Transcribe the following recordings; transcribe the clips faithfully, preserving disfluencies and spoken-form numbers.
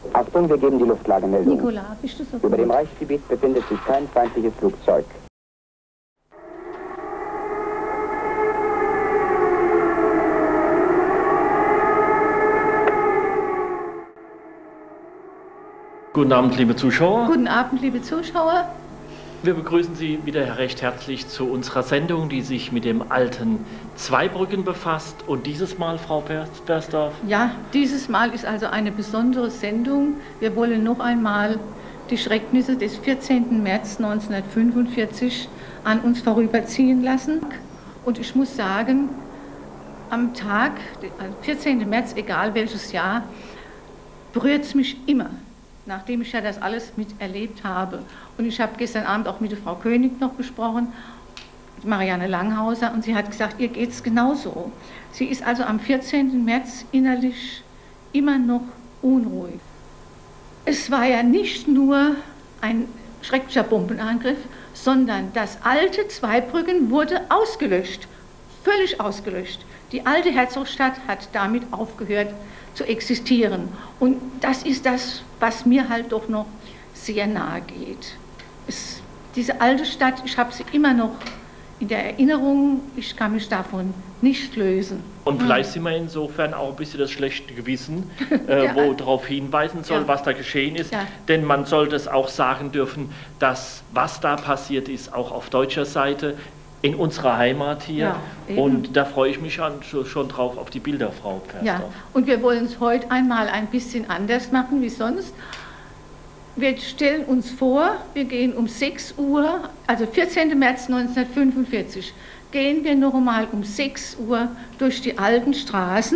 Achtung, wir geben die Luftlagemeldung. Nicola, bist du so gut? Über dem Reichsgebiet befindet sich kein feindliches Flugzeug. Guten Abend, liebe Zuschauer. Guten Abend, liebe Zuschauer. Wir begrüßen Sie wieder recht herzlich zu unserer Sendung, die sich mit dem alten Zweibrücken befasst. Und dieses Mal, Frau Bersdorf? Ja, dieses Mal ist also eine besondere Sendung. Wir wollen noch einmal die Schrecknisse des vierzehnten März neunzehnhundertfünfundvierzig an uns vorüberziehen lassen. Und ich muss sagen, am Tag, vierzehnten März, egal welches Jahr, berührt es mich immer, nachdem ich ja das alles miterlebt habe. Und ich habe gestern Abend auch mit der Frau König noch gesprochen, Marianne Langhauser, und sie hat gesagt, ihr geht es genauso. Sie ist also am vierzehnten März innerlich immer noch unruhig. Es war ja nicht nur ein schrecklicher Bombenangriff, sondern das alte Zweibrücken wurde ausgelöscht, völlig ausgelöscht. Die alte Herzogstadt hat damit aufgehört zu existieren. Und das ist das, was mir halt doch noch sehr nahe geht. Es, diese alte Stadt, ich habe sie immer noch in der Erinnerung, ich kann mich davon nicht lösen. Und vielleicht sind wir insofern auch ein bisschen das schlechte Gewissen, äh, ja, wo darauf hinweisen soll, ja, was da geschehen ist. Ja. Denn man sollte es auch sagen dürfen, dass was da passiert ist, auch auf deutscher Seite, in unserer Heimat hier. Ja, und da freue ich mich schon, schon drauf auf die Bilder, Frau Bersdorf. Ja, und wir wollen es heute einmal ein bisschen anders machen wie sonst. Wir stellen uns vor, wir gehen um sechs Uhr, also vierzehnten März neunzehnhundertfünfundvierzig, gehen wir noch einmal um sechs Uhr durch die alten Straßen.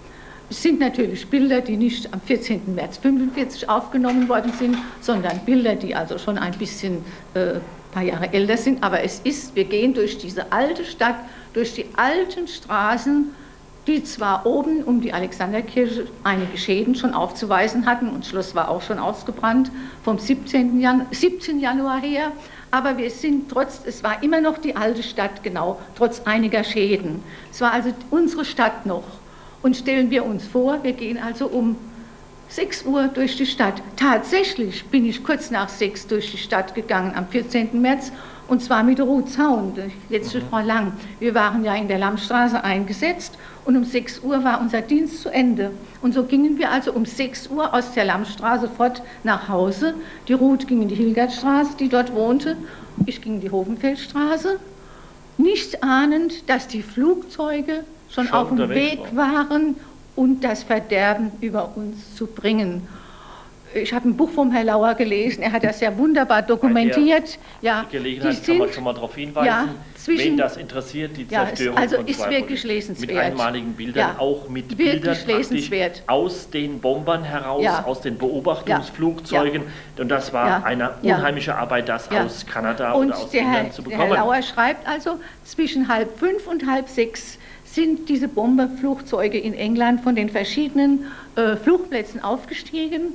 Es sind natürlich Bilder, die nicht am vierzehnten März fünfundvierzig aufgenommen worden sind, sondern Bilder, die also schon ein bisschen äh, paar Jahre älter sind, aber es ist, wir gehen durch diese alte Stadt, durch die alten Straßen, die zwar oben um die Alexanderkirche einige Schäden schon aufzuweisen hatten und das Schloss war auch schon ausgebrannt vom siebzehnten Januar her, aber wir sind trotz, es war immer noch die alte Stadt, genau, trotz einiger Schäden. Es war also unsere Stadt noch. Und stellen wir uns vor, wir gehen also um sechs Uhr durch die Stadt. Tatsächlich bin ich kurz nach sechs durch die Stadt gegangen am vierzehnten März und zwar mit Ruth Zaun, die letzte Frau Lang. Wir waren ja in der Lammstraße eingesetzt und um sechs Uhr war unser Dienst zu Ende. Und so gingen wir also um sechs Uhr aus der Lammstraße fort nach Hause. Die Ruth ging in die Hilgertstraße, die dort wohnte. Ich ging in die Hofenfeldstraße, nicht ahnend, dass die Flugzeuge schon, schon auf dem Weg waren, und das Verderben über uns zu bringen. Ich habe ein Buch vom Herrn Lauer gelesen, er hat das ja wunderbar dokumentiert. Ja, die Gelegenheit die sind, kann man schon mal darauf hinweisen, ja, zwischen, wen das interessiert, die Zerstörung ja, also von ist wirklich lesenswert. Mit einmaligen Bildern, ja, auch mit Bildern lesenswert. Aus den Bombern heraus, ja, aus den Beobachtungsflugzeugen. Ja. Und das war, ja, eine unheimliche, ja, Arbeit, das, ja, aus Kanada und oder aus der England Herr, zu bekommen. Der Herr Lauer schreibt also, zwischen halb fünf und halb sechs sind diese Bomberflugzeuge in England von den verschiedenen äh, Flugplätzen aufgestiegen,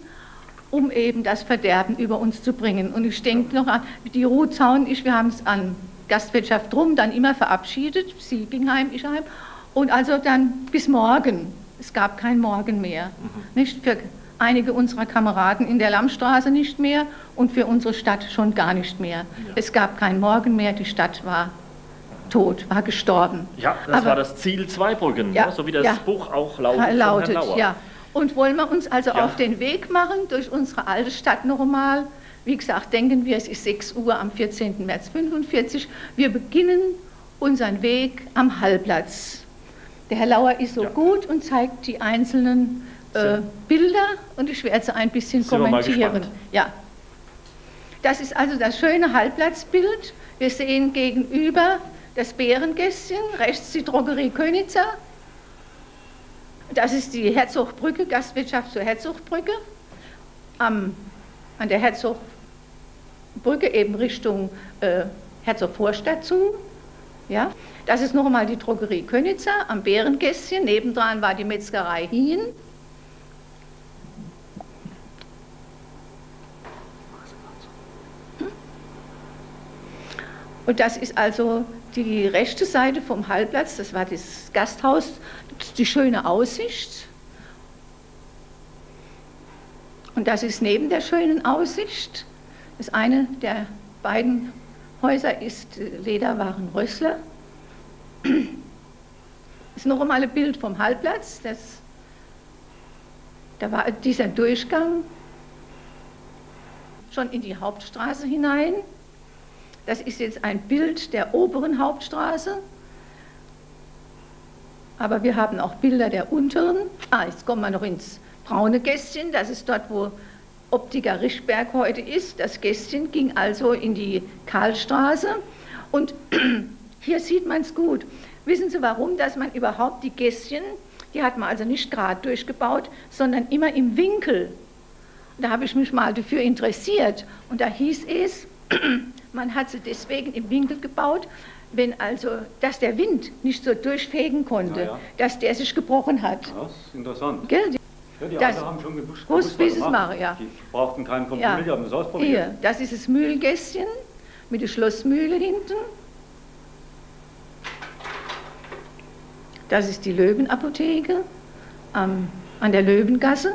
um eben das Verderben über uns zu bringen. Und ich denke noch an die Ruth Zaun, ich, wir haben es an Gastwirtschaft Drum dann immer verabschiedet, sie ging heim, ich heim, und also dann bis morgen. Es gab kein Morgen mehr. Mhm. Nicht für einige unserer Kameraden in der Lammstraße nicht mehr und für unsere Stadt schon gar nicht mehr. Ja. Es gab kein Morgen mehr, die Stadt war tot, war gestorben. Ja, das aber war das Ziel Zweibrücken, ja, so wie das, ja, Buch auch lautet. lautet ja. Und wollen wir uns also, ja, auf den Weg machen durch unsere alte Stadt noch einmal. Wie gesagt, denken wir, es ist sechs Uhr am vierzehnten März fünfundvierzig. Wir beginnen unseren Weg am Hallplatz. Der Herr Lauer ist so, ja, gut und zeigt die einzelnen äh, Bilder und ich werde sie ein bisschen Sind kommentieren. Ja. Das ist also das schöne Hallplatzbild. Wir sehen gegenüber das Bärengässchen, rechts die Drogerie Könitzer. Das ist die Herzogbrücke, Gastwirtschaft zur Herzogbrücke. Am, an der Herzogbrücke eben Richtung äh, Herzogvorstadt zu. Ja. Das ist noch einmal die Drogerie Könitzer am Bärengässchen. Nebendran war die Metzgerei Hien. Und das ist also die rechte Seite vom Hallplatz, das war das Gasthaus, die schöne Aussicht. Und das ist neben der schönen Aussicht. Das eine der beiden Häuser ist Lederwaren Rössler. Das ist noch einmal ein Bild vom Hallplatz. Das, da war dieser Durchgang schon in die Hauptstraße hinein. Das ist jetzt ein Bild der oberen Hauptstraße. Aber wir haben auch Bilder der unteren. Ah, jetzt kommen wir noch ins braune Gässchen. Das ist dort, wo Optiker Rischberg heute ist. Das Gässchen ging also in die Karlstraße. Und hier sieht man es gut. Wissen Sie warum? Dass man überhaupt die Gässchen, die hat man also nicht gerade durchgebaut, sondern immer im Winkel. Da habe ich mich mal dafür interessiert. Und da hieß es, man hat sie deswegen im Winkel gebaut, wenn also, dass der Wind nicht so durchfegen konnte, ja, ja. dass der sich gebrochen hat. Ja, das ist interessant. Gell? Ja, die das Alten haben schon gewusst, gewusst wie sie es machen. Ja. Die brauchten keinen Computer, ja. die haben das ausprobiert. Hier, das ist das Mühlgässchen mit der Schlossmühle hinten. Das ist die Löwenapotheke ähm, an der Löwengasse.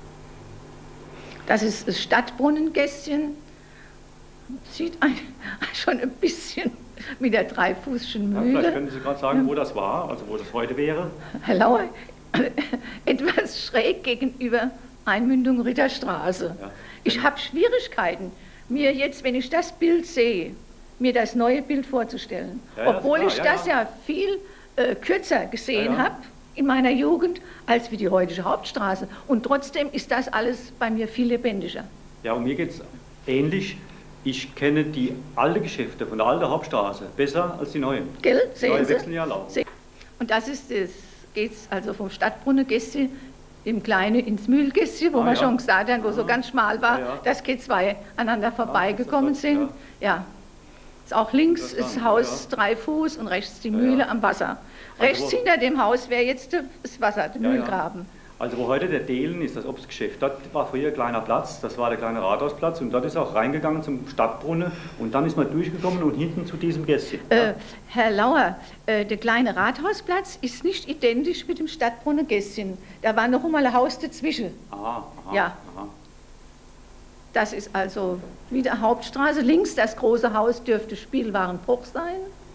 Das ist das Stadtbrunnengässchen. Sieht ein, schon ein bisschen mit der dreifußischen Mühle. Ja, vielleicht können Sie gerade sagen, wo das war, also wo das heute wäre. Herr Lauer, etwas schräg gegenüber Einmündung Ritterstraße. Ja. Ich habe Schwierigkeiten, mir jetzt, wenn ich das Bild sehe, mir das neue Bild vorzustellen. Ja, ja, Obwohl ich ja, das ja, ja viel äh, kürzer gesehen ja, ja. habe in meiner Jugend als wie die heutige Hauptstraße. Und trotzdem ist das alles bei mir viel lebendiger. Ja, und mir geht es ähnlich. Ich kenne die alten Geschäfte von der alten Hauptstraße besser als die neuen. Gell? Sehen neue Sie? wechseln ja laufen. Und das ist es. Geht also vom Stadtbrunnengässchen im Kleinen ins Mühlgässchen, wo ah, wir ja. schon gesagt haben, wo ah. so ganz schmal war, ja, ja. dass die zwei aneinander vorbeigekommen ah, sind. Ja. ja. Ist auch links das, das Haus ja. drei Fuß und rechts die Mühle ja, ja. am Wasser. Rechts also, hinter dem Haus wäre jetzt das Wasser, der ja, Mühlgraben. Ja. Also wo heute der Dehlen ist, das Obstgeschäft, dort war früher ein kleiner Platz, das war der kleine Rathausplatz und dort ist auch reingegangen zum Stadtbrunnen und dann ist man durchgekommen und hinten zu diesem Gässchen. Äh, ja. Herr Lauer, äh, der kleine Rathausplatz ist nicht identisch mit dem Stadtbrunnen-Gässchen. Da war noch einmal ein Haus dazwischen. Aha, aha, ja. aha. Das ist also wieder Hauptstraße. Links das große Haus dürfte Spielwarenbruch sein.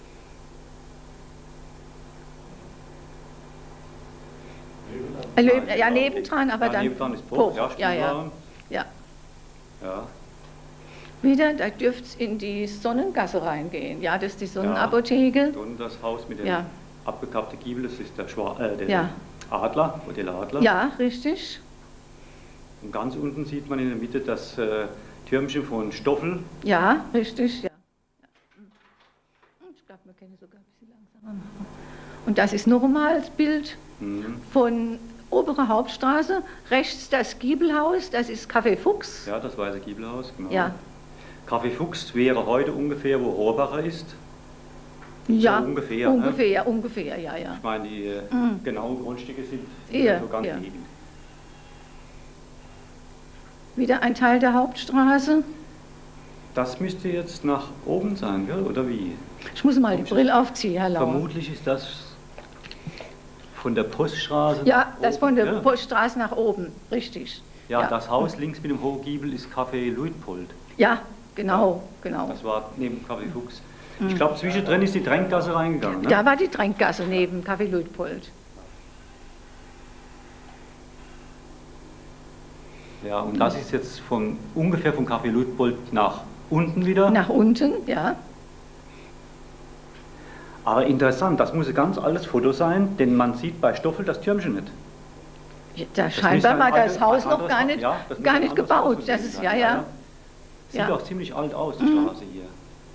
Löwen, ja, nebendran, aber ja, dann nebendran ist Bruch, Bruch. Ja, ja, ja. ja. ja. Wieder, da dürfte es in die Sonnengasse reingehen. Ja, das ist die Sonnenapotheke. Ja, und das Haus mit dem ja. abgekappten Giebel, das ist der, Schwa äh, der ja. Adler, Hotel Adler. Ja, richtig. Und ganz unten sieht man in der Mitte das äh, Türmchen von Stoffel. Ja, richtig, ja. Ich glaube, wir können sogar ein bisschen langsamer machen. Und das ist noch einmal das Bild mhm. von oberer Hauptstraße. Rechts das Giebelhaus, das ist Café Fuchs. Ja, das weiße Giebelhaus, genau. Ja. Café Fuchs wäre heute ungefähr, wo Rohrbacher ist. Ja, so ungefähr. Ungefähr, ne? ungefähr, ja, ja. Ich meine, die äh, mhm. genauen Grundstücke sind ja, so ganz ja. liegend. Wieder ein Teil der Hauptstraße. Das müsste jetzt nach oben sein, gell? Oder wie? Ich muss mal die Brille aufziehen, Herr Lauer. Vermutlich ist das von der Poststraße ja, nach oben. Ja, das von der ja. Poststraße nach oben, richtig. Ja, ja, das Haus links mit dem hohen Giebel ist Café Luitpold. Ja, genau, genau. Das war neben Café Fuchs. Ich glaube, zwischendrin ist die Tränkgasse reingegangen. Ne? Da war die Tränkgasse neben Café Luitpold. Ja, und das ist jetzt von, ungefähr vom Café Luitpold nach unten wieder. Nach unten, ja. Aber interessant, das muss ein ganz altes Foto sein, denn man sieht bei Stoffel das Türmchen nicht. Ja, da scheinbar war das Haus noch gar nicht, ja, gar nicht gebaut. Das ist, ja, ja. Sieht ja. auch ziemlich alt aus, die mhm. Straße hier.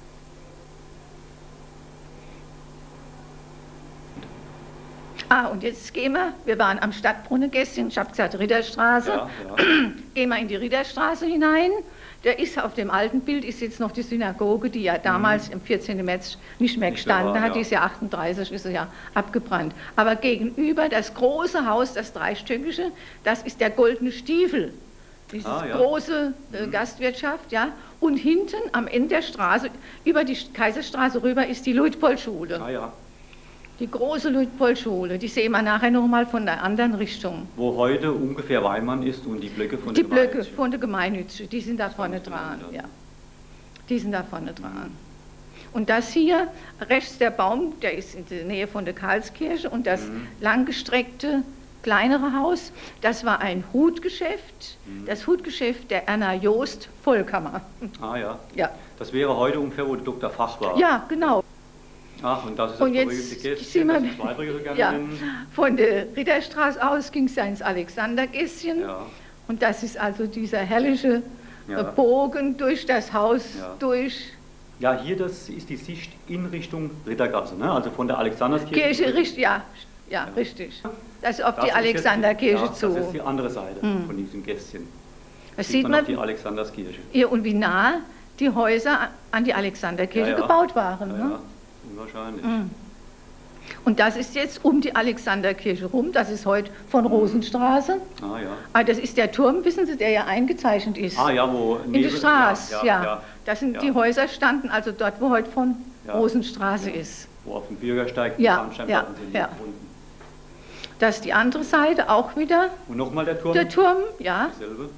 Ah, und jetzt gehen wir, wir waren am Stadtbrunnengässchen, ich habe gesagt Ritterstraße, ja, ja. gehen wir in die Ritterstraße hinein. Da ist auf dem alten Bild ist jetzt noch die Synagoge, die ja damals mhm. am vierzehnten März nicht mehr gestanden nicht hat, ja. die ist ja achtunddreißig, ist ja abgebrannt. Aber gegenüber das große Haus, das dreistöckige, das ist der Goldene Stiefel, diese ah, ja. große äh, mhm. Gastwirtschaft, ja. Und hinten am Ende der Straße, über die Kaiserstraße rüber, ist die Luitpold-Schule. Ah, ja. Die große Luitpold-Schule, die sehen wir nachher nochmal von der anderen Richtung. Wo heute ungefähr Weinmann ist und die Blöcke von die der Blöcke Gemeinnützige. von der Gemeinnützige, die sind da vorne dran. Ja. Die sind da vorne dran. Und das hier, rechts der Baum, der ist in der Nähe von der Karlskirche und das mhm. langgestreckte kleinere Haus, das war ein Hutgeschäft, mhm. das Hutgeschäft der Erna Joost Vollkammer. Ah ja. ja. Das wäre heute ungefähr, wo der Doktor Fach war. Ja, genau. Ach, und das ist und das jetzt Gästchen, wir, das ist Zweibrücke so gerne ja, nennen. Von der Ritterstraße aus ging es ja ins Alexandergässchen. Ja. Und das ist also dieser herrliche ja. Bogen durch das Haus, ja. durch... Ja, hier das ist die Sicht in Richtung Rittergasse, ne? Also von der Alexanderskirche. Kirche, richtig, ja, ja, ja, richtig. Das ist auf das die Alexanderkirche ja, zu. Das ist die andere Seite mhm. von diesem Gästchen. Das sieht, sieht man, man auf die Alexanderskirche. Ja, und wie nah die Häuser an die Alexanderkirche ja, ja. gebaut waren. Ja, ne? ja. Unwahrscheinlich. Mhm. Und das ist jetzt um die Alexanderkirche rum, das ist heute von Rosenstraße. Ah ja. Ah, das ist der Turm, wissen Sie, der ja eingezeichnet ist. Ah ja, wo... In der Straße, ja. ja. ja. Das sind ja. die Häuser standen, also dort, wo heute von ja. Rosenstraße ja. ist. Wo auf dem Bürgersteig die ja. Sandsteinplatten ja. sind. Ja. Das ist die andere Seite, auch wieder. Und nochmal der Turm? Der Turm, ja. Dasselbe.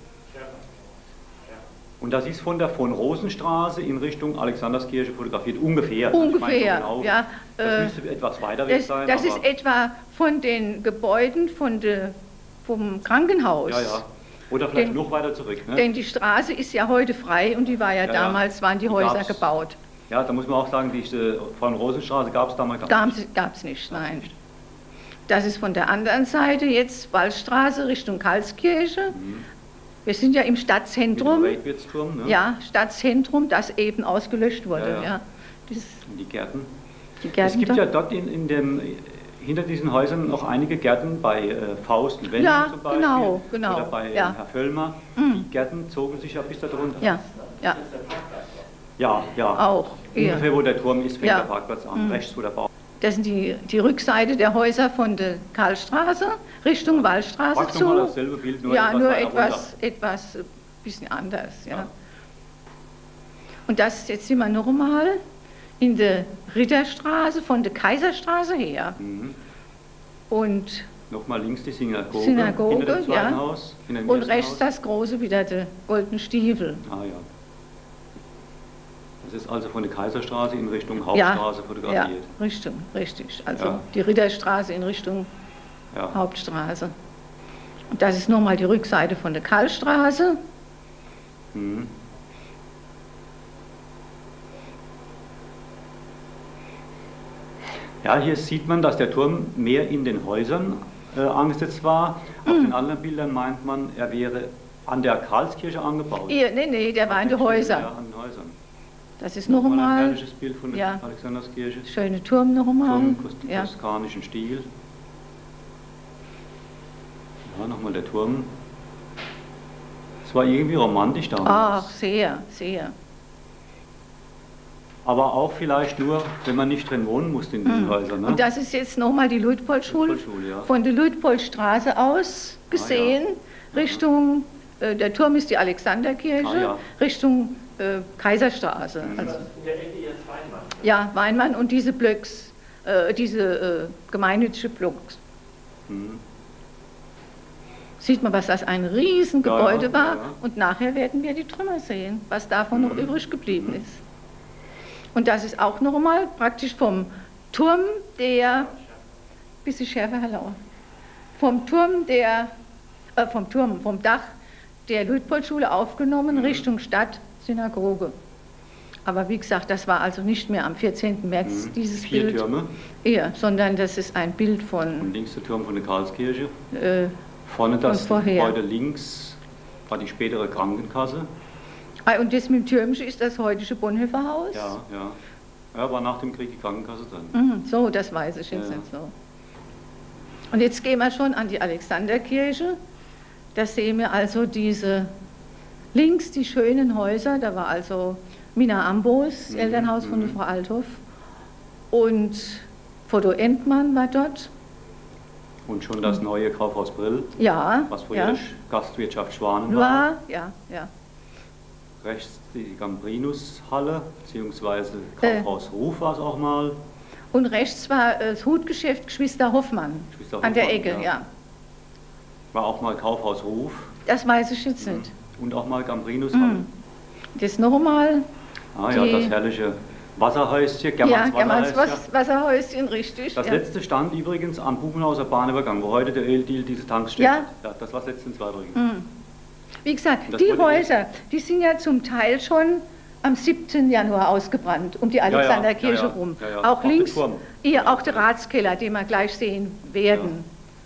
Und das ist von der von Rosenstraße in Richtung Alexanderskirche fotografiert, ungefähr. Ungefähr, so genau. ja. Das müsste etwas weiter weg das, sein. Das ist etwa von den Gebäuden von de, vom Krankenhaus. Ja, ja. Oder vielleicht denn, noch weiter zurück. Ne? Denn die Straße ist ja heute frei und die war ja, ja damals, waren die, die Häuser gab's. gebaut. Ja, da muss man auch sagen, die von Rosenstraße gab es damals gar nicht. Gab es nicht, nein. Nicht. Das ist von der anderen Seite jetzt Wallstraße Richtung Karlskirche. Mhm. Wir sind ja im Stadtzentrum. Ne? Ja, Stadtzentrum, das eben ausgelöscht wurde. Ja, ja. Ja. Das, die Gärten. Die Gärten. Es gibt ja dort in, in dem, hinter diesen Häusern noch einige Gärten bei äh, Faust und Wendel ja, zum Beispiel. Genau, genau. Oder bei ja. Herr Völlmer. Mhm. Die Gärten zogen sich ja bis da drunter. Ja, ja. Ja, ja. Auch. Ungefähr ja. wo der Turm ist, fängt ja. der Parkplatz an. Mhm. Rechts, wo der Baum. Das sind die, die Rückseite der Häuser von der Karlstraße Richtung ja. Wallstraße Praktisch zu. Mal dasselbe Bild, nur ja, etwas nur etwas, etwas ein bisschen anders. Ja. ja. Und das jetzt sind wir nochmal in der Ritterstraße von der Kaiserstraße her. Mhm. Und nochmal links die Synagoge, Synagoge hinter dem zweiten ja. Haus. Hinter dem und rechts Haus. das große wieder der Goldene Stiefel. Ah ja. Das ist also von der Kaiserstraße in Richtung Hauptstraße ja, fotografiert. Ja, Richtung, richtig. Also ja. die Ritterstraße in Richtung ja. Hauptstraße. Und das ist nochmal die Rückseite von der Karlstraße. Mhm. Ja, hier sieht man, dass der Turm mehr in den Häusern äh, angesetzt war. Auf mhm. den anderen Bildern meint man, er wäre an der Karlskirche angebaut. Ja, nee, nee, der war in den Häusern. Ja, an den Häusern. Das ist noch einmal ein herrliches Bild von der ja. Alexanderskirche. Schöne Turm noch einmal. Turm im ja. toskanischen Stil. Ja, nochmal der Turm. Es war irgendwie romantisch damals. Ach, sehr, sehr. Aber auch vielleicht nur, wenn man nicht drin wohnen musste in diesen mhm. Häusern. Ne? Und das ist jetzt nochmal die Luitpold-Schule. Luitpold-Schule, ja. Von der Luitpoldstraße aus gesehen, ah, ja. Richtung, äh, der Turm ist die Alexanderkirche, ah, ja. Richtung äh, Kaiserstraße. Mhm. Also, in der Ecke jetzt Weinmann. Ja, Weinmann und diese Blöcks, äh, diese äh, gemeinnützige Blocks. Mhm. Sieht man, was das ein Riesengebäude ja, ja, war. ja. Und nachher werden wir die Trümmer sehen, was davon mhm. noch übrig geblieben mhm. ist. Und das ist auch nochmal praktisch vom Turm der, bisschen schärfer, Herr Lauer, vom Turm der, äh, vom Turm, vom Dach der Luitpold-Schule aufgenommen mhm. Richtung Stadt, Synagoge. Aber wie gesagt, das war also nicht mehr am vierzehnten März mhm. dieses Vier Bild. Türme. Ja, sondern das ist ein Bild von... Und links der Turm von der Karlskirche. Äh, Vorne das Gebäude links war die spätere Krankenkasse. Ah, und das mit dem Türmchen ist das heutige Bonhoeffer Haus? Ja, ja. Ja, war nach dem Krieg die Krankenkasse drin. Mhm, so, das weiß ich jetzt ja. nicht so. Und jetzt gehen wir schon an die Alexanderkirche. Da sehen wir also diese, links die schönen Häuser, da war also Mina Ambos, mhm, Elternhaus von der Frau Althoff. Und Foto Entmann war dort. Und schon das neue Kaufhaus Brill, ja, was früher ja. Gastwirtschaft Schwanen war. war. Ja, ja. Rechts die Gambrinus-Halle, beziehungsweise Kaufhaus äh. Ruf war es auch mal. Und rechts war das Hutgeschäft Geschwister Hoffmann, Geschwister an der Hoffmann, Ecke, ja. ja. War auch mal Kaufhaus Hof. Das weiß ich jetzt nicht. Und auch mal Gambrinus-Halle. Mhm. Das nochmal. Ah ja, das herrliche Wasserhäuschen, Germans Ja, Germans Wasserhäuschen. Wasserhäuschen, richtig. Das ja. letzte stand übrigens am Buchenhauser Bahnübergang, wo heute der Öldeal diese Tankstelle Ja. hat. Ja, das war das letzte in Zweibrücken. Mhm. Wie gesagt, Das die wollte ich- Häuser, die sind ja zum Teil schon am siebten Januar ausgebrannt, um die Alexanderkirche ja, ja, rum. ja, ja. Auch Auch der links, Turm. hier auch der Ratskeller, den wir gleich sehen werden.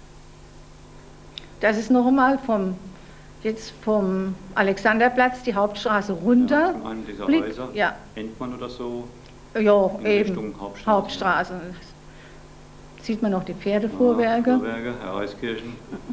Das ist noch einmal vom, jetzt vom Alexanderplatz die Hauptstraße runter. Ja, von einem dieser Blick, Häuser, ja, Endmann oder so, ja in eben, Richtung Hauptstraße. Hauptstraße. Sieht man noch die Pferdefuhrwerke. Ja, Fuhrwerke, Herr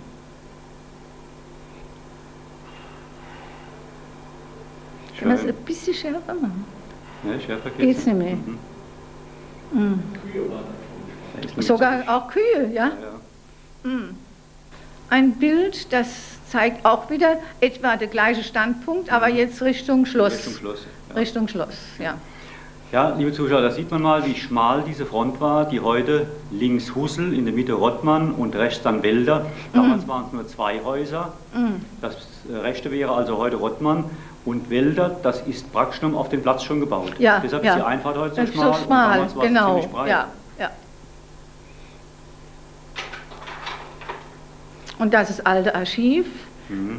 Können wir es ein bisschen schärfer machen? Ne, schärfer geht's Geht's nicht mehr. Mhm. Mhm. Da ist nämlich Sogar so- auch Kühe, ja? Ja, ja. Mhm. Ein Bild, das zeigt auch wieder etwa den gleichen Standpunkt, aber jetzt Richtung Schloss. Richtung Schloss. Ja. Richtung Schloss, ja. Ja, liebe Zuschauer, da sieht man mal, wie schmal diese Front war, die heute links Hussel, in der Mitte Rottmann und rechts dann Wälder. Damals waren es nur zwei Häuser. Mhm. Das äh, rechte wäre also heute Rottmann. Und Wälder, das ist praktisch nur auf den Platz schon gebaut. Ja, Deshalb ja. ist die Einfahrt heute so Das ist schmal. so schmal, und damals war es genau. ziemlich breit. Ja, ja. Und das ist alte Archiv Mhm.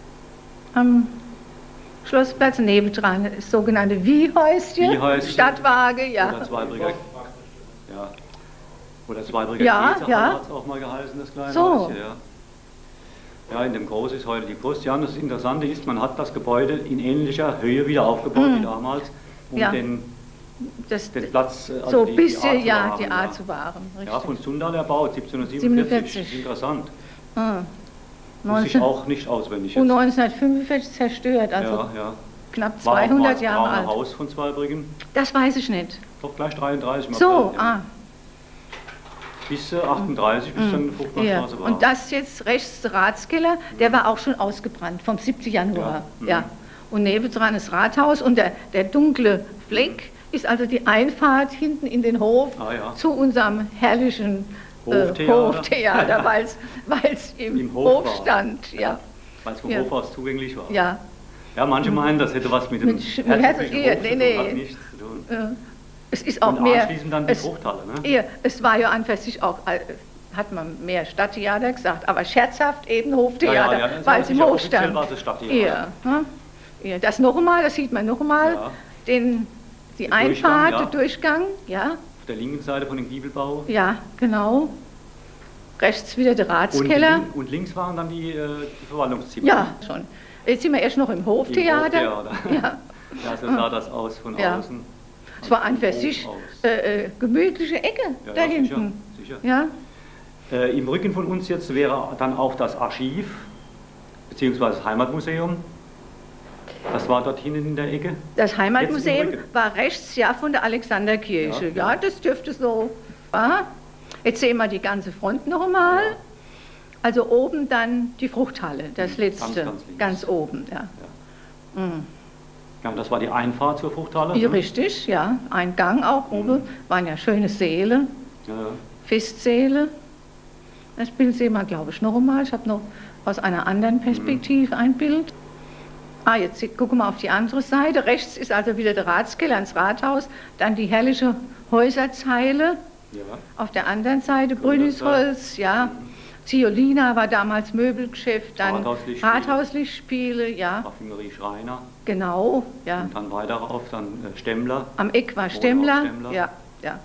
am Schlossplatz, nebendran das sogenannte Wiehäuschen, Wiehäuschen. Stadtwaage, Oder ja. Zweibrücker. Ja. Oder Zweibrücker Ja, Käse ja. hat es auch mal geheißen, das kleine So. Häuschen, ja. Ja, in dem Groß ist heute die Post. Ja, und das Interessante ist, man hat das Gebäude in ähnlicher Höhe wieder aufgebaut wie damals, um Ja. den, Das, den Platz, äh, also so die, ein bisschen, die Art ja, zu wahren, die Art zu wahren. Ja, Richtig. von Sundal erbaut, siebzehnhundertsiebenundvierzig. siebenundvierzig. Interessant. Ah. Wusste ich auch nicht auswendig Und jetzt. neunzehnhundertfünfundvierzig zerstört, also Ja, ja. knapp War auch mal zweihundert das Jahre braune alt. Haus von Zweibrücken. Das weiß ich nicht. Doch gleich dreiunddreißig. im So, April, ja. ah. Bis äh, achtunddreißig, bis dann die Ja. Fruchtbarstraße war. Und das jetzt rechts der Ratskeller, der war auch schon ausgebrannt vom siebten Januar. Ja. Ja. Mhm. Und nebendran das Rathaus und der, der dunkle Fleck ist also die Einfahrt hinten in den Hof Ah, ja. zu unserem herrlichen äh, Hoftheater. Hoftheater, weil es im, Im Hof Hof war. stand. Ja. Weil es vom Ja. Hof aus zugänglich war. Ja. Ja, manche meinen, das hätte was mit dem Mit Sch- mit herzoglichen Herzog- Hof nee, zu tun, nee. hat nichts zu tun. Äh, Es ist auch Und mehr. anschließend dann die es, Fruchthalle, ne? Ja, es war ja an für sich auch, äh, hat man mehr Stadttheater gesagt, aber scherzhaft eben Hoftheater, Ja, ja, ja, das weil war es im sicher Hof offiziell stand. war es das Stadttheater. Ja, hm? Ja, das noch einmal, das sieht man noch einmal, Ja. den, die Der Einfahrt, Durchgang, ja. der Durchgang, ja, Auf der linken Seite von dem Giebelbau. ja, genau. Rechts wieder der Und, Ratskeller. lin- und links waren dann die, äh, die Verwaltungszimmer. Ja, schon. Jetzt sind wir erst noch im Im Hoftheater. Hoftheater. Ja. Ja, so sah das aus von Ja. außen. Es war an für Vom sich Hof aus. äh, äh, gemütliche Ecke Ja, da ja, hinten. Sicher, sicher. Ja, Äh, Im Rücken von uns jetzt wäre dann auch das Archiv, beziehungsweise das Heimatmuseum. Das war dort hinten in der Ecke. das Heimatmuseum Jetzt im Rücken. war rechts ja von der Alexanderkirche. Ja, Ja, ja. das dürfte so. Ja. Jetzt sehen wir die ganze Front noch einmal. Ja. Also oben dann die Fruchthalle, das Mhm, letzte, ganz, ganz links. ganz oben. Ja. Mhm. Ja, das war die Einfahrt zur Fruchthalle. Ja, ne? richtig, ja. Ein Gang auch oben, waren ja schöne Säle, Ja, ja. Festsäle. Das Bild sehen wir, glaube ich, noch einmal. Ich habe noch aus einer anderen Perspektive ein Bild. Ah, jetzt gucken wir auf die andere Seite. Rechts ist also wieder der Ratskeller ans Rathaus, dann die herrliche Häuserzeile. Ja. Auf der anderen Seite Grünersberg. Brünisholz, ja. Ziolina war damals Möbelgeschäft, dann Rathauslichtspiele. Rathauslichtspiele, ja, Raffinerie Schreiner. genau, ja. Und dann weiter rauf, dann äh, Stemmler. Am Eck war Stemmler, Stemmler. ja, ja.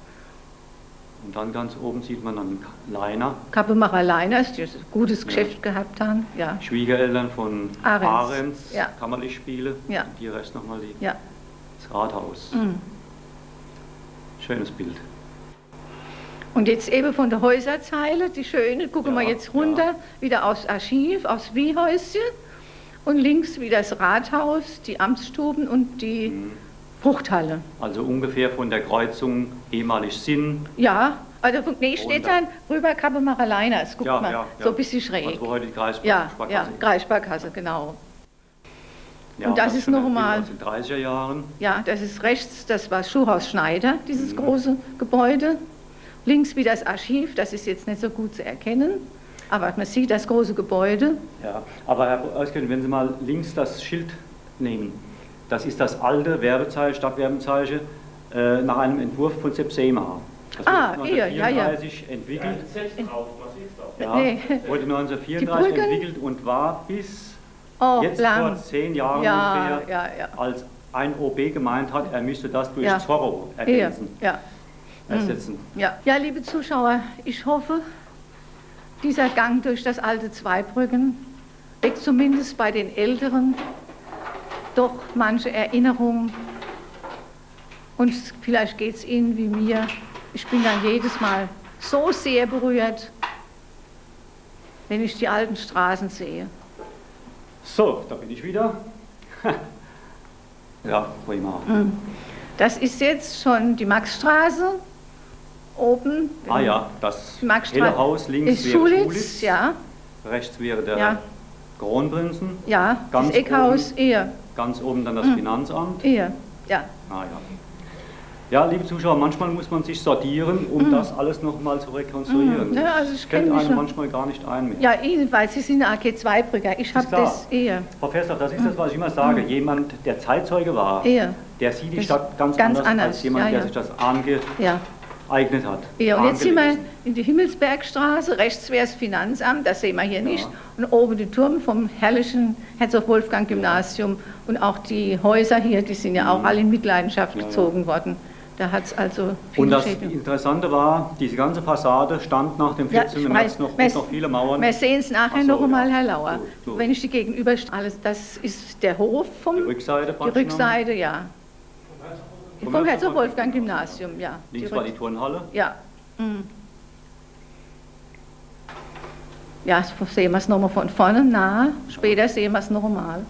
Und dann ganz oben sieht man dann Leiner, Kappemacher Leiners, die ein gutes Geschäft gehabt haben, ja, Schwiegereltern von Ahrens. Ahrens, Ja. Kammerlichtspiele. Ja. Und hier rechts nochmal die, ja. das Rathaus. Mhm. Schönes Bild. Und jetzt eben von der Häuserzeile, die schöne, gucken wir Ja, jetzt runter, ja. wieder aufs Archiv, aufs Wiehäuschen und links wieder das Rathaus, die Amtsstuben und die Mhm. Fruchthalle. Also ungefähr von der Kreuzung ehemalig Sinn. Ja, also von- nee, steht Runter. dann rüber Kappemacher Leiners, guck Ja, mal, ja, ja. so ein bisschen schräg. Also wo heute die Kreissparkasse Ja, Sparkasse ja, ist. Kreissparkasse, genau. Ja, und das ist schon noch ein Bild mal- aus den dreißiger Jahren. Ja, das ist rechts, das war Schuhhaus Schneider, dieses Mhm. große Gebäude. links wie das Archiv, das ist jetzt nicht so gut zu erkennen, aber man sieht das große Gebäude. Ja, aber Herr Euskirchen, wenn Sie mal links das Schild nehmen, das ist das alte Werbezeichen, Stadtwerbezeichen, äh, nach einem Entwurf von Sepp Seemer. Das ah, wurde eher, ja, ja. entwickelt. Ja, nee. Wurde neunzehnhundertvierunddreißig entwickelt und war bis oh, jetzt lang. vor zehn Jahren ja, ungefähr, ja, ja. als ein O B gemeint hat, er müsste das durch ja. Zorro ergänzen, ja. ersetzen. Ja. ja, liebe Zuschauer, ich hoffe, dieser Gang durch das alte Zweibrücken weckt zumindest bei den Älteren doch manche Erinnerungen. Und vielleicht geht es Ihnen wie mir. Ich bin dann jedes Mal so sehr berührt, wenn ich die alten Straßen sehe. So, da bin ich wieder. Ja, prima. Das ist jetzt schon die Maxstraße. Oben. Ah ja, das Maxstraße helle Haus links ist wäre Schulitz, Schulitz, ja. rechts wäre der Ja. Kronprinzen. Ja, ganz das Eckhaus, oben, eher. Ganz oben dann das mhm. Finanzamt. Eher, ja. Ah ja. Ja, liebe Zuschauer, manchmal muss man sich sortieren, um mm. das alles nochmal zu rekonstruieren. Mm. Ja, also ich fällt einem schon. manchmal gar nicht ein mehr. Ja, Ihnen, weil Sie sind A G zwei Brücker. Ich habe das eher. Frau Fersdorf, das ist mm. das, was ich immer sage. Mm. Jemand, der Zeitzeuge war, eher. der sieht die das Stadt ganz, ganz anders, anders als jemand, ja, ja. der sich das angeeignet ja. hat. Ja, und jetzt sind wir in die Himmelsbergstraße, rechts wäre das Finanzamt, das sehen wir hier ja. nicht. Und oben den Turm vom herrlichen Herzog-Wolfgang-Gymnasium und auch die Häuser hier, die sind ja auch mm. alle in Mitleidenschaft ja, gezogen ja. worden. Da hat es also viele Und das Schäden. Interessante war, diese ganze Fassade stand nach dem vierzehnten März noch, wir, noch viele Mauern. Wir sehen es nachher so, noch einmal, ja. Herr Lauer. So, so. Wenn ich die gegenüber alles, das ist der Hof vom... Die Rückseite Die Rückseite, ja. Vom, vom Herzog-Wolfgang-Gymnasium, ja. Links die war die Turnhalle? Ja. Mhm. Ja, sehen wir es nochmal von vorne nahe, später sehen wir es nochmal.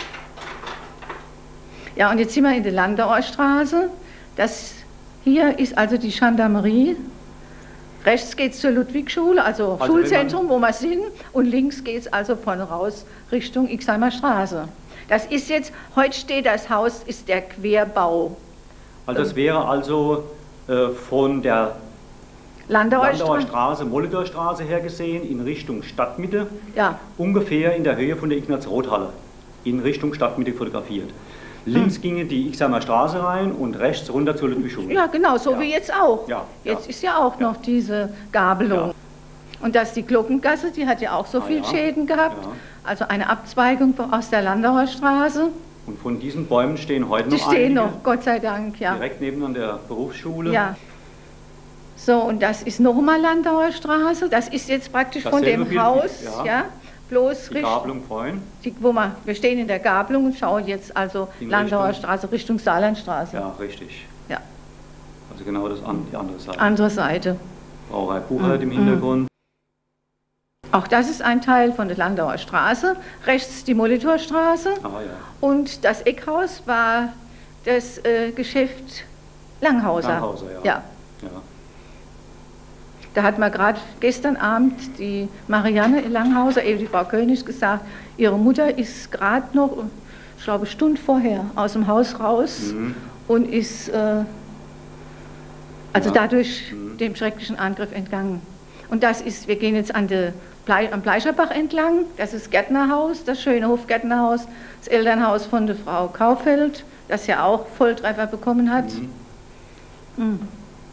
Ja, und jetzt sind wir in der Landauer Straße. Das hier ist also die Gendarmerie. Rechts geht es zur Ludwigschule, also, also Schulzentrum, wo wir sind. Und links geht es also vorne raus Richtung Ixheimer Straße. Das ist jetzt, heute steht das Haus, ist der Querbau. Also das wäre also äh, von der Landauer, Landauer Straße, Molitor Straße her gesehen, in Richtung Stadtmitte. Ja. Ungefähr in der Höhe von der Ignaz-Roth-Halle. In Richtung Stadtmitte fotografiert. Links hm. ginge die Ixheimer Straße rein und rechts runter zur Ludwigschule. Ja, genau, so ja. wie jetzt auch. Ja, jetzt ja. ist ja auch noch diese Gabelung. Ja. Und das ist die Glockengasse, die hat ja auch so ah, viel ja. Schäden gehabt. Ja. Also eine Abzweigung aus der Landauer Straße. Und von diesen Bäumen stehen heute noch Die stehen einige, noch, Gott sei Dank, ja. Direkt neben an der Berufsschule. Ja. So, und das ist nochmal Landauer Straße. Das ist jetzt praktisch von dem Bild, Haus, ja. ja. Bloß die Gabelung vorhin. Die, wo wir, wir stehen in der Gabelung und schauen jetzt also in Landauer Richtung, Straße Richtung Saarlandstraße. Ja, richtig. Ja. Also genau das an, die andere Seite. Andere Seite. Brauerei Buchert mm, im Hintergrund. Auch das ist ein Teil von der Landauer Straße. Rechts die Molitorstraße. Ah, ja. Und das Eckhaus war das äh, Geschäft Langhauser. Langhauser, ja. ja. ja. Da hat man gerade gestern Abend die Marianne Langhauser, eben die Frau König, gesagt, ihre Mutter ist gerade noch, ich glaube, eine Stunde vorher aus dem Haus raus mhm. und ist äh, also ja. dadurch mhm. dem schrecklichen Angriff entgangen. Und das ist, wir gehen jetzt an der Blei, am Bleicherbach entlang, das ist Gärtnerhaus, das schöne Hofgärtnerhaus, das Elternhaus von der Frau Kaufeld, das ja auch Volltreffer bekommen hat. Mhm. Mhm.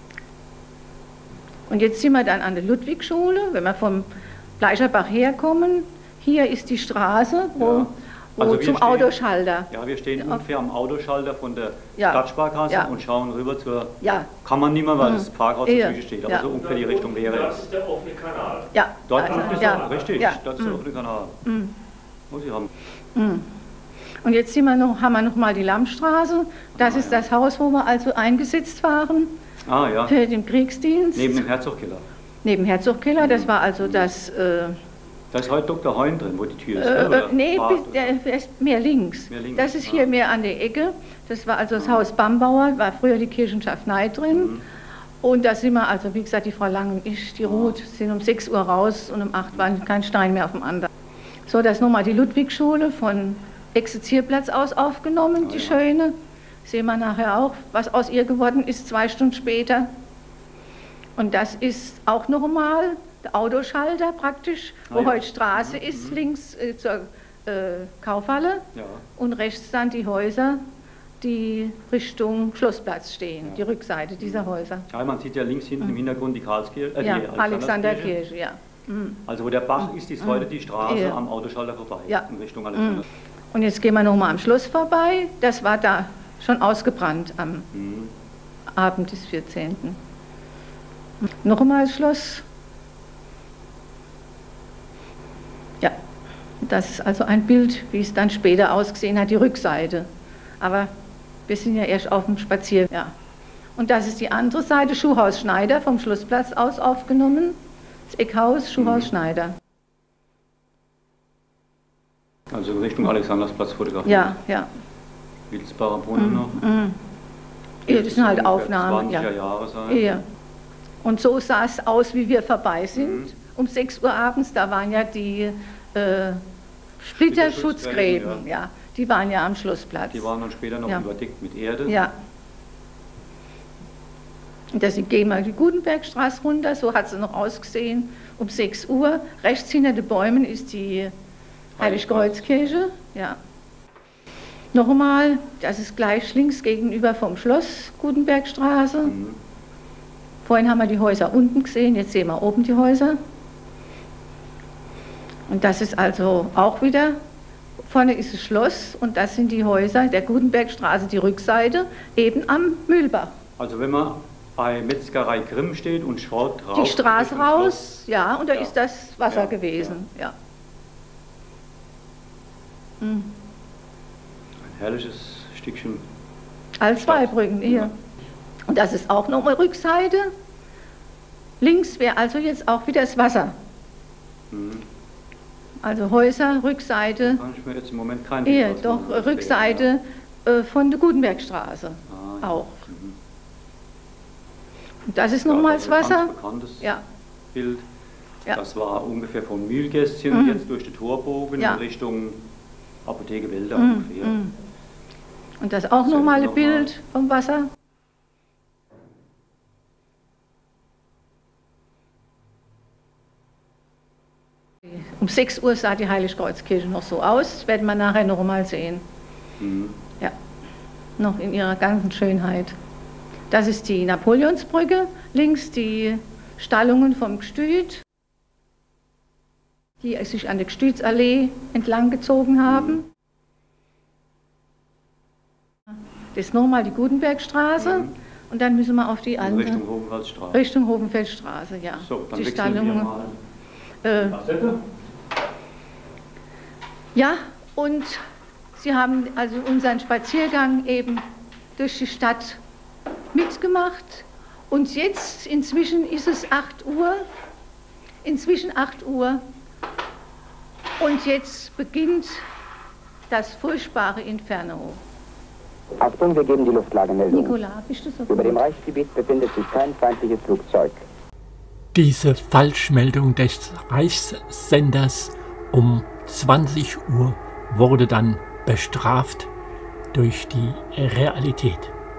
Und jetzt sind wir dann an der Ludwigschule, wenn wir vom Bleicherbach herkommen. Hier ist die Straße, wo, ja. also wo zum stehen, Autoschalter. Ja, wir stehen ja. ungefähr am Autoschalter von der ja. Stadtsparkasse ja. und schauen rüber zur... Ja. Kann man nicht mehr, weil mhm. das Parkhaus ja. dazwischen steht, aber ja. so ungefähr die Richtung wäre es. Das ist der offene Kanal. Ja. Dort also, ist ja. es, richtig, ja. das ist der offene Kanal. Mhm. Muss ich haben. Mhm. Und jetzt sind wir noch, haben wir noch mal die Lammstraße. Das ah, ist ja. das Haus, wo wir also eingesetzt waren ah, ja. für den Kriegsdienst. Neben dem Herzogkeller. Neben Herzogkeller, das war also das... Äh, da ist heute Doktor Heun drin, wo die Tür ist, äh, oder? Nee, der, der ist mehr links. mehr links. Das ist hier ah. mehr an der Ecke. Das war also das ah. Haus Bambauer, war früher die Kirchenschaftnei drin. Mhm. Und da sind wir, also wie gesagt, die Frau Lang und ich, die ah. Ruth, sind um sechs Uhr raus und um acht war kein Stein mehr auf dem anderen. So, das ist nochmal die Ludwigschule von Exerzierplatz aus aufgenommen, ah, die ja. schöne. Sehen wir nachher auch, was aus ihr geworden ist, zwei Stunden später. Und das ist auch nochmal der Autoschalter praktisch, wo ah, ja. heute Straße mhm. ist, links äh, zur äh, Kaufhalle ja. und rechts dann die Häuser, die Richtung Schlossplatz stehen, ja. die Rückseite dieser Häuser. Ja, man sieht ja links hinten mhm. im Hintergrund die Karlskirche, äh, ja, die Alexanderkirche, ja. Mhm. Also wo der Bach ist, ist heute die Straße ja. am Autoschalter vorbei, ja. in Richtung Alexander. Mhm. Und jetzt gehen wir nochmal am Schloss vorbei, das war da schon ausgebrannt am mhm. Abend des vierzehnten Nochmal das Schloss. Ja, das ist also ein Bild, wie es dann später ausgesehen hat, die Rückseite. Aber wir sind ja erst auf dem Spaziergang. Ja. Und das ist die andere Seite, Schuhhaus Schneider, vom Schlossplatz aus aufgenommen. Das Eckhaus, Schuhhaus mhm. Schneider. Also in Richtung Alexandersplatz fotografiert. Ja, ja. Wilsbacher Brunnen mhm. noch. Mhm. Ja, das sind halt Aufnahmen. zwanziger Ja. Jahre sein. Ja. Und so sah es aus, wie wir vorbei sind. Mhm. Um sechs Uhr abends, da waren ja die äh, Splitterschutzgräben, ja. ja. Die waren ja am Schlossplatz. Die waren dann später noch ja. überdeckt mit Erde. Ja. Und da gehen wir die Gutenbergstraße runter, so hat sie noch ausgesehen, um sechs Uhr. Rechts hinter den Bäumen ist die Heiligkreuzkirche. Ja. Nochmal, das ist gleich links gegenüber vom Schloss, Gutenbergstraße. Mhm. Vorhin haben wir die Häuser unten gesehen, jetzt sehen wir oben die Häuser. Und das ist also auch wieder, vorne ist das Schloss und das sind die Häuser der Gutenbergstraße, die Rückseite, eben am Mühlbach. Also wenn man bei Metzgerei Grimm steht und schaut raus. Die Straße raus, ja, und da ja. ist das Wasser ja. gewesen. Ja. Ja. Mhm. Ein herrliches Stückchen. Als Zweibrücken, hier. Ja. Und das ist auch nochmal Rückseite. Links wäre also jetzt auch wieder das Wasser. Mhm. Also Häuser, Rückseite. Da kann ich mir jetzt im Moment kein Bild ja, doch, machen, Rückseite ja. äh, von der Gutenbergstraße ah, ja. auch. Mhm. Und das ist ja, nochmals das Wasser. Ganz bekanntes ja. Bild. Ja. Das war ungefähr vom Mühlgässchen, mhm. jetzt durch den Torbogen ja. in Richtung Apotheke Wälder mhm. ungefähr. Mhm. Und das auch nochmal ein Bild vom Wasser. Um sechs Uhr sah die Heiligkreuzkirche noch so aus, das werden wir nachher noch mal sehen. Mhm. Ja, noch in ihrer ganzen Schönheit. Das ist die Napoleonsbrücke, links die Stallungen vom Gstüt, die sich an der Gstütsallee entlang gezogen haben. Mhm. Das ist nochmal die Gutenbergstraße mhm. und dann müssen wir auf die andere. Richtung Hohenfeldstraße. Richtung Hohenfeldstraße, ja. So, dann die wechseln wir mal. Äh, ja, und Sie haben also unseren Spaziergang eben durch die Stadt mitgemacht. Und jetzt, inzwischen ist es acht Uhr, inzwischen acht Uhr. Und jetzt beginnt das furchtbare Inferno. Achtung, wir geben die Luftlagemeldung. Nicola, bist du so gut? Über dem Reichsgebiet befindet sich kein feindliches Flugzeug. Diese Falschmeldung des Reichssenders um zwanzig Uhr wurde dann bestraft durch die Realität.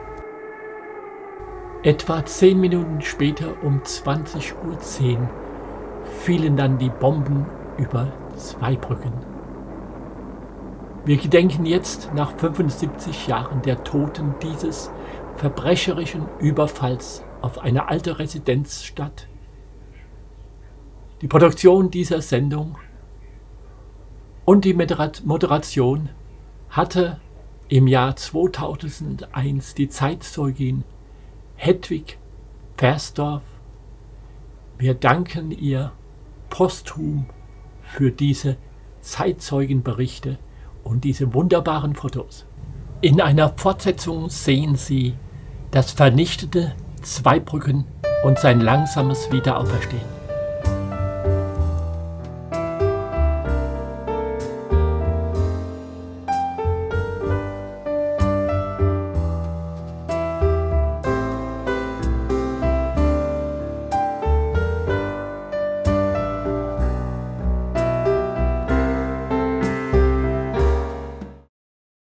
Etwa zehn Minuten später um zwanzig Uhr zehn fielen dann die Bomben über Zweibrücken. Wir gedenken jetzt nach fünfundsiebzig Jahren der Toten dieses verbrecherischen Überfalls auf eine alte Residenzstadt. Die Produktion dieser Sendung und die Moderation hatte im Jahr zweitausendeins die Zeitzeugin Hedwig Versdorf. Wir danken ihr posthum für diese Zeitzeugenberichte und diese wunderbaren Fotos. In einer Fortsetzung sehen Sie das vernichtete Zweibrücken und sein langsames Wiederauferstehen.